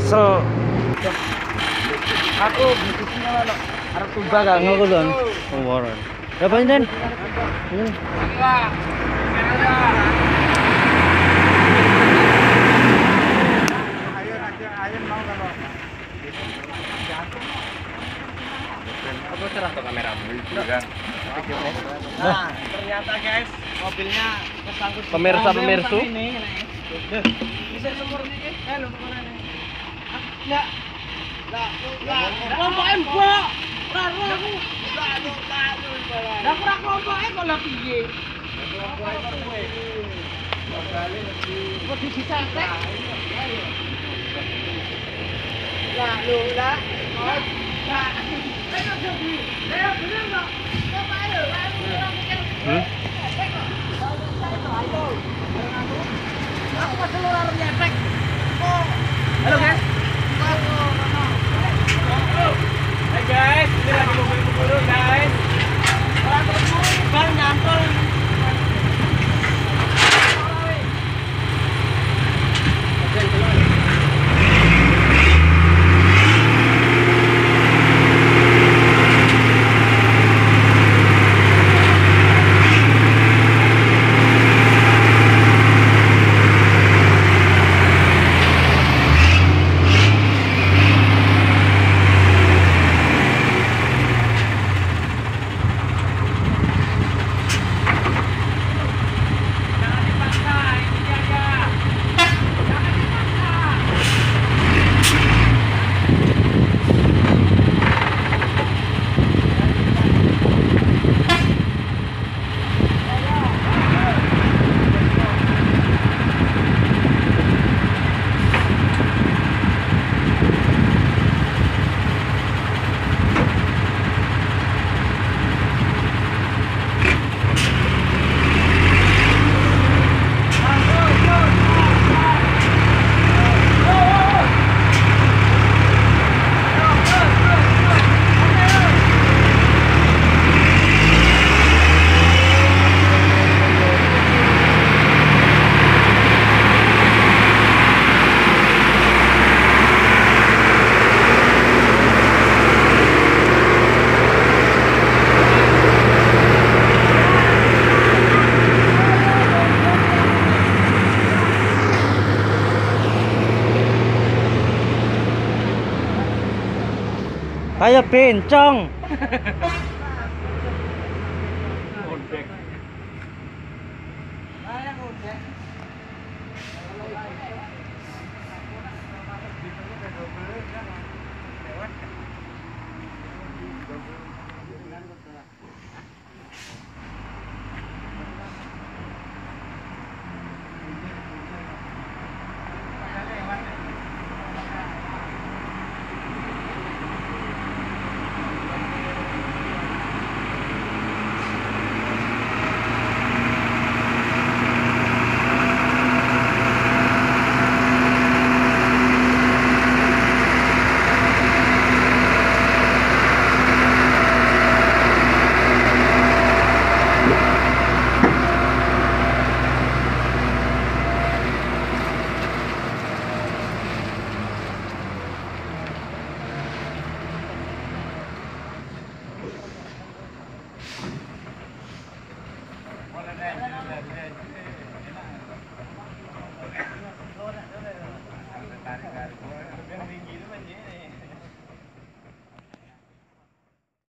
kesel. Aku bisnisnya mana? Arep tumbak gak ngono lho. Oh, ora. Berapa ini, Den? Aku serah ke kamera kan. Nah, ternyata guys, mobilnya kesangkut. Pemirsa. Bisa nomor ini. Lho kemana nih? Enggak. Lah, kelompok mbok. Ora aku. Lah ora kelompoke kok lah piye? Kelompoke kok kowe. Bakale lebih kok disantek. Lah, lho lah. Lah, ayo jadi. Ayo bener kok. Kok ayo, aku masih luar nyepek. Oh. Halo guys. Hai guys, ini lagi mobil dulu guys. Orang terus bang nyantol. Kayak bencong.